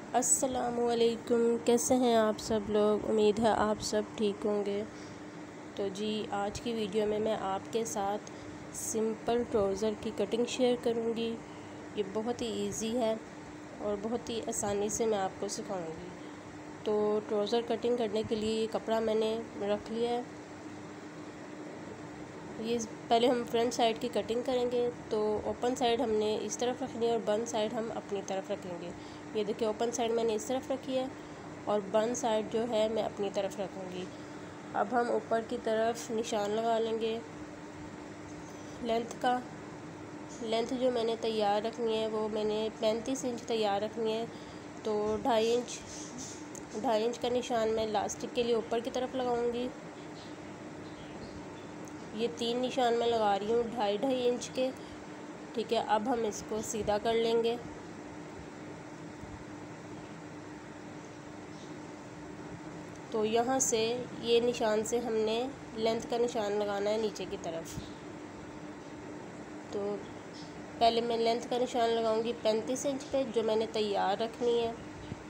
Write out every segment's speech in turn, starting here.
अस्सलामुअलैकुम। कैसे हैं आप सब लोग? उम्मीद है आप सब ठीक होंगे। तो जी, आज की वीडियो में मैं आपके साथ सिंपल ट्राउज़र की कटिंग शेयर करूंगी। ये बहुत ही इजी है और बहुत ही आसानी से मैं आपको सिखाऊंगी। तो ट्राउज़र कटिंग करने के लिए ये कपड़ा मैंने रख लिया है। ये पहले हम फ्रंट साइड की कटिंग करेंगे। तो ओपन साइड हमने इस तरफ रखनी है और बंद साइड हम अपनी तरफ रखेंगे। ये देखिए, ओपन साइड मैंने इस तरफ रखी है और बंद साइड जो है मैं अपनी तरफ रखूँगी। अब हम ऊपर की तरफ निशान लगा लेंगे लेंथ का। लेंथ जो मैंने तैयार रखनी है वो मैंने 35 इंच तैयार रखनी है। तो 2.5 इंच का निशान मैं लास्टिक के लिए ऊपर की तरफ लगाऊंगी। ये 3 निशान मैं लगा रही हूँ 2.5 इंच के। ठीक है, अब हम इसको सीधा कर लेंगे। तो यहाँ से ये निशान से हमने लेंथ का निशान लगाना है नीचे की तरफ। तो पहले मैं लेंथ का निशान लगाऊंगी 35 इंच पे, जो मैंने तैयार रखनी है।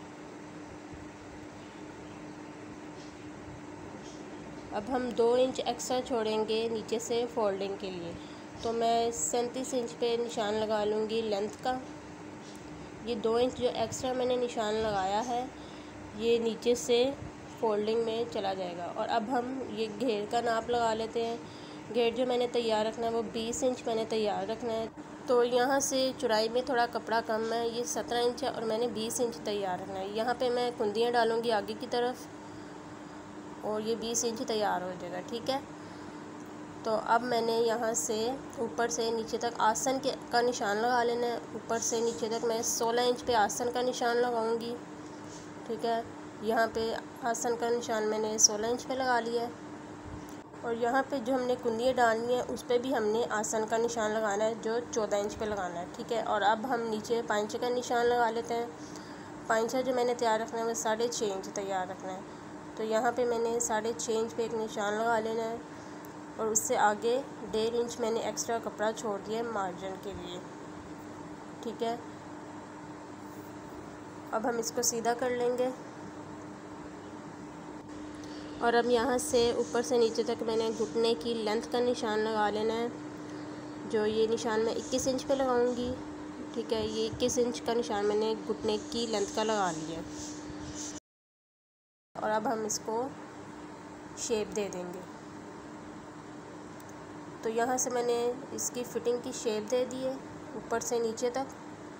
अब हम 2 इंच एक्स्ट्रा छोड़ेंगे नीचे से फोल्डिंग के लिए। तो मैं 37 इंच पे निशान लगा लूँगी लेंथ का। ये 2 इंच जो एक्स्ट्रा मैंने निशान लगाया है ये नीचे से फोल्डिंग में चला जाएगा। और अब हम ये घेर का नाप लगा लेते हैं। घेर जो मैंने तैयार रखना है वो 20 इंच मैंने तैयार रखना है। तो यहाँ से चौड़ाई में थोड़ा कपड़ा कम है, ये 17 इंच है और मैंने 20 इंच तैयार रखना है। यहाँ पे मैं कुंदियाँ डालूँगी आगे की तरफ और ये 20 इंच तैयार हो जाएगा। ठीक है, तो अब मैंने यहाँ से ऊपर से नीचे तक आसन का निशान लगा लेना है। ऊपर से नीचे तक मैं 16 इंच पे आसन का निशान लगाऊंगी। ठीक है, यहाँ पे आसन का निशान मैंने 16 इंच पे लगा लिया है। और यहाँ पे जो हमने कुंदियाँ डालनी है उस पर भी हमने आसन का निशान लगाना है, जो 14 इंच पे लगाना है। ठीक है, और अब हम नीचे पाँचे का निशान लगा लेते हैं। पाँचा जो मैंने तैयार रखना है वो 6.5 इंच तैयार रखना है। तो यहाँ पे मैंने 6.5 इंच पे एक निशान लगा लेना है और उससे आगे 1.5 इंच मैंने एक्स्ट्रा कपड़ा छोड़ दिया है मार्जिन के लिए। ठीक है, अब हम इसको सीधा कर लेंगे। और अब यहाँ से ऊपर से नीचे तक मैंने घुटने की लेंथ का निशान लगा लेना है, जो ये निशान मैं 21 इंच पे लगाऊंगी। ठीक है, ये 21 इंच का निशान मैंने घुटने की लेंथ का लगा लिया। और अब हम इसको शेप दे देंगे। तो यहाँ से मैंने इसकी फ़िटिंग की शेप दे दी है ऊपर से नीचे तक।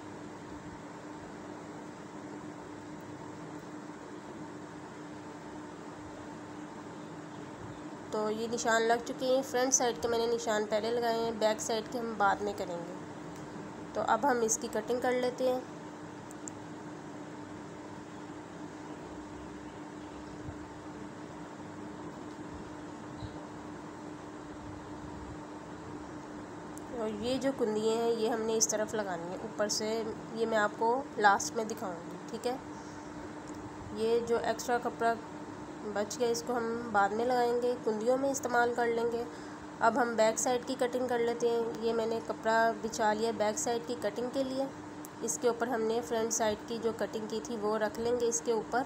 तो ये निशान लग चुके हैं। फ्रंट साइड के मैंने निशान पहले लगाए हैं, बैक साइड के हम बाद में करेंगे। तो अब हम इसकी कटिंग कर लेते हैं। और ये जो कुंदियाँ हैं ये हमने इस तरफ लगानी है ऊपर से। ये मैं आपको लास्ट में दिखाऊंगी। ठीक है, ये जो एक्स्ट्रा कपड़ा बच गया इसको हम बाद में लगाएंगे, कुंदियों में इस्तेमाल कर लेंगे। अब हम बैक साइड की कटिंग कर लेते हैं। ये मैंने कपड़ा बिछा लिया बैक साइड की कटिंग के लिए। इसके ऊपर हमने फ्रंट साइड की जो कटिंग की थी वो रख लेंगे इसके ऊपर।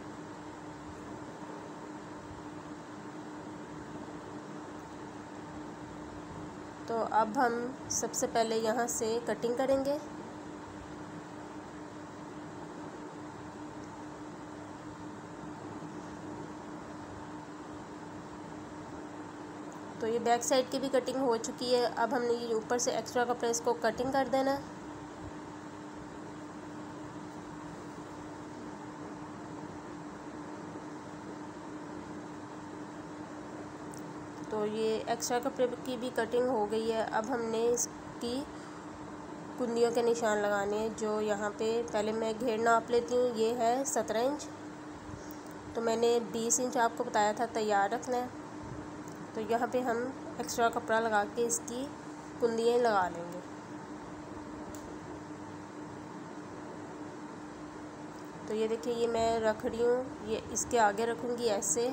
तो अब हम सबसे पहले यहाँ से कटिंग करेंगे। तो ये बैक साइड की भी कटिंग हो चुकी है। अब हमने ये ऊपर से एक्स्ट्रा कपड़ा इसको कटिंग कर देना है। तो ये एक्स्ट्रा कपड़े की भी कटिंग हो गई है। अब हमने इसकी कुंदियों के निशान लगाने हैं, जो यहाँ पे पहले मैं घेर नाप लेती हूँ। ये है 17 इंच। तो मैंने 20 इंच आपको बताया था तैयार रखना है। तो यहाँ पे हम एक्स्ट्रा कपड़ा लगा के इसकी कुंदियाँ लगा लेंगे। तो ये देखिए, ये मैं रख रही हूँ, ये इसके आगे रखूँगी ऐसे।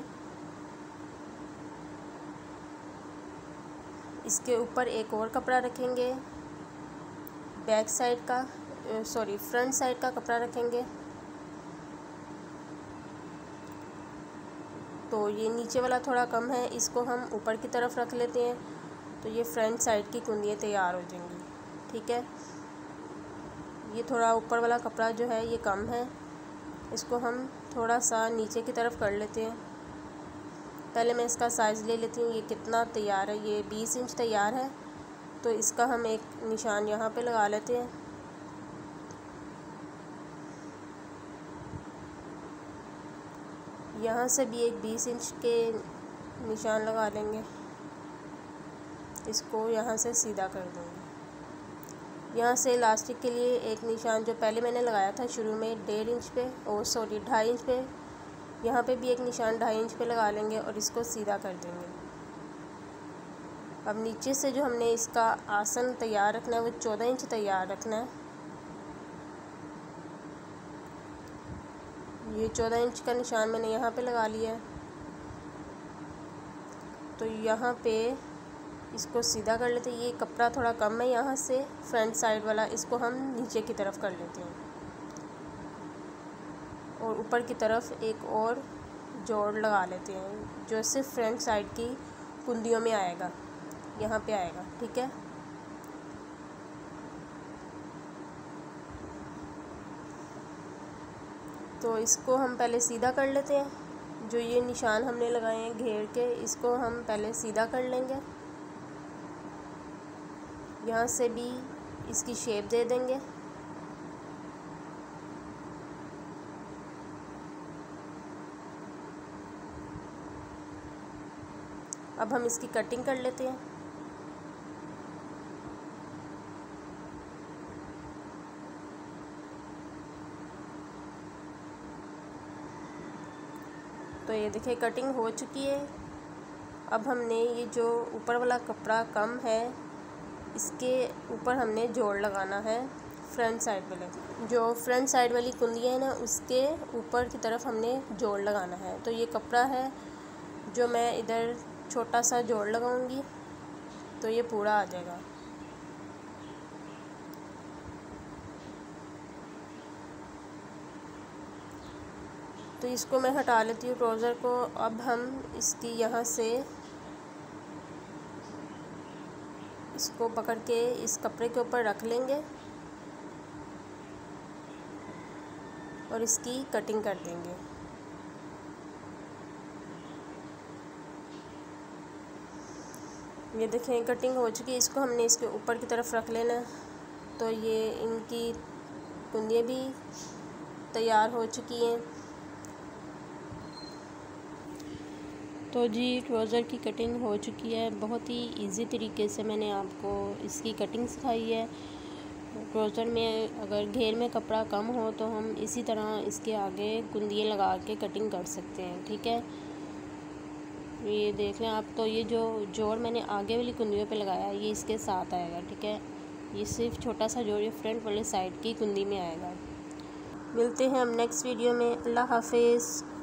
इसके ऊपर एक और कपड़ा रखेंगे, बैक साइड का फ्रंट साइड का कपड़ा रखेंगे। तो ये नीचे वाला थोड़ा कम है, इसको हम ऊपर की तरफ रख लेते हैं, तो ये फ्रंट साइड की कुंदियाँ तैयार हो जाएंगी। ठीक है, ये थोड़ा ऊपर वाला कपड़ा जो है ये कम है, इसको हम थोड़ा सा नीचे की तरफ कर लेते हैं। पहले मैं इसका साइज़ ले लेती हूँ, ये कितना तैयार है, ये 20 इंच तैयार है, तो इसका हम एक निशान यहाँ पे लगा लेते हैं। यहाँ से भी एक 20 इंच के निशान लगा लेंगे, इसको यहाँ से सीधा कर देंगे। यहाँ से इलास्टिक के लिए एक निशान जो पहले मैंने लगाया था शुरू में 1.5 इंच पे, 2.5 इंच पे, यहाँ पे भी एक निशान 2.5 इंच पे लगा लेंगे और इसको सीधा कर देंगे। अब नीचे से जो हमने इसका आसन तैयार रखना है वो 14 इंच तैयार रखना है। ये 14 इंच का निशान मैंने यहाँ पे लगा लिया है, तो यहाँ पे इसको सीधा कर लेते हैं। ये कपड़ा थोड़ा कम है यहाँ से फ्रंट साइड वाला, इसको हम नीचे की तरफ कर लेते हैं और ऊपर की तरफ एक और जोड़ लगा लेते हैं जो सिर्फ फ्रंट साइड की कुंदियों में आएगा, यहाँ पे आएगा। ठीक है, तो इसको हम पहले सीधा कर लेते हैं। जो ये निशान हमने लगाए हैं घेर के, इसको हम पहले सीधा कर लेंगे। यहाँ से भी इसकी शेप दे देंगे। अब हम इसकी कटिंग कर लेते हैं। तो ये देखिए कटिंग हो चुकी है। अब हमने ये जो ऊपर वाला कपड़ा कम है, इसके ऊपर हमने जोड़ लगाना है फ्रंट साइड वाले। जो फ्रंट साइड वाली कुंदियाँ है ना, उसके ऊपर की तरफ हमने जोड़ लगाना है। तो ये कपड़ा है जो मैं इधर छोटा सा जोड़ लगाऊंगी तो ये पूरा आ जाएगा। तो इसको मैं हटा लेती हूँ ट्राउज़र को। अब हम इसकी यहाँ से इसको पकड़ के इस कपड़े के ऊपर रख लेंगे और इसकी कटिंग कर देंगे। ये देखें कटिंग हो चुकी है। इसको हमने इसके ऊपर की तरफ रख लेना है। तो ये इनकी कुंदियाँ भी तैयार हो चुकी हैं। तो जी ट्राउज़र की कटिंग हो चुकी है। बहुत ही इजी तरीके से मैंने आपको इसकी कटिंग सिखाई है। ट्राउज़र में अगर घेर में कपड़ा कम हो तो हम इसी तरह इसके आगे कुंदियाँ लगा के कटिंग कर सकते हैं। ठीक है, ये देख लें आप। तो ये जो जोड़ मैंने आगे वाली कुंदियों पे लगाया है ये इसके साथ आएगा। ठीक है, ये सिर्फ छोटा सा जोड़ ये फ्रंट वाले साइड की कुंदी में आएगा। मिलते हैं हम नेक्स्ट वीडियो में। अल्लाह हाफिज़।